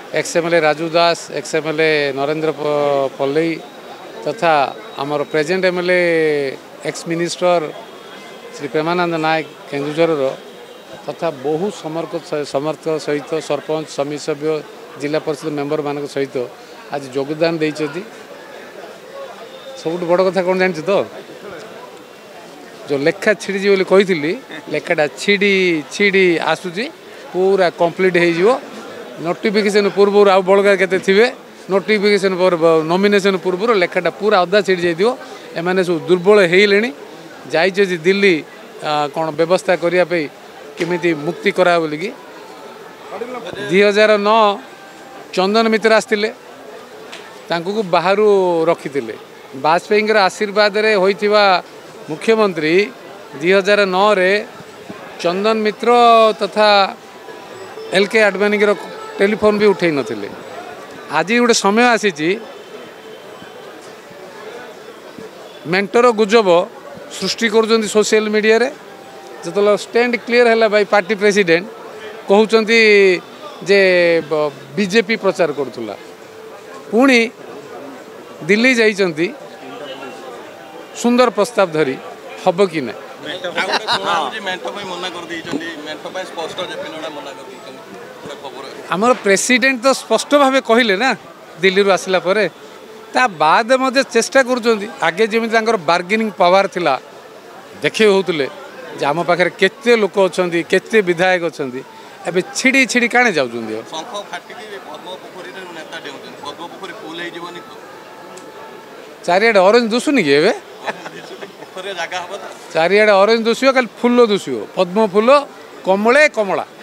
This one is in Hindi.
एक्सएमएलए राजू दास, एक्सएमएलए नरेंद्र पल्लई तथा आमर present MLA ex minister Shri Premanand Nayak Kendujhar तथा बहु समर्थ सहित सरपंच समिति सभ्य जिला परिषद मेंबर मान सहित आज योगदान देती। सब बड़ कथा कौन जानी तो जो लेखा छिड़ी बोली कही लेखाटा छिड़ी छिड़ी आसूची पूरा कंप्लीट हो नोटिफिकेशन पूर्व आउ बड़गा केते थिबे नोटिफिकेशन पर नॉमिनेशन पूर्व लेखाटा पूरा अधा छिड़ी जाइदियो एमाने सब दुर्बल हेलेनी जाइछे दिल्ली कौन व्यवस्था करने केमिति मुक्ति करा बोलिकी 2009 चंदन मित्र आसते बाहर रखी वाजपेयी आशीर्वाद रे होइथिबा मुख्यमंत्री 2009 रे चंदन मित्र तथा एलके आडवाणी टेलीफोन भी उठे नथिले। आज गोटे समय आसी मेंटर गुजब सृष्टि कर सोशल मीडिया रे जो स्टैंड क्लियर है बाय पार्टी प्रेसिडेंट कहते जे बीजेपी प्रचार करुला पुणी दिल्ली जाइछंती सुंदर प्रस्ताव धरी हम कि ना आमर प्रेसिडेंट तो स्पष्ट भाव कहले ना दिल्ली रू आसला परे ता बाद मध्य चेष्टा कर आगे जमी बार्गेनिंग पावर थिला देखे होते जे आम पाखे केते लोक अच्छा केते विधायक अच्छा एबे छिड़ी छिड़ी काणे जाउछंदी चारियाडे ऑरेंज दुसुनी कि एबे चारियाडे ऑरेंज दुसियो खाली फूल दुसियो पद्म फूल कमले कमला।